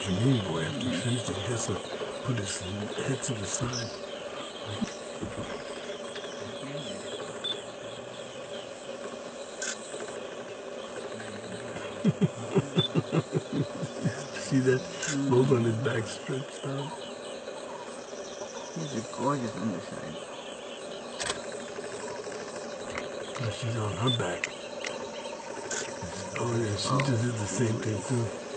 Jermaine boy, after he finished it, he has to put his head to the side. See that? Both on his back stretched out. He's a gorgeous underside. Now she's on her back. Oh yeah, she just did the same thing too.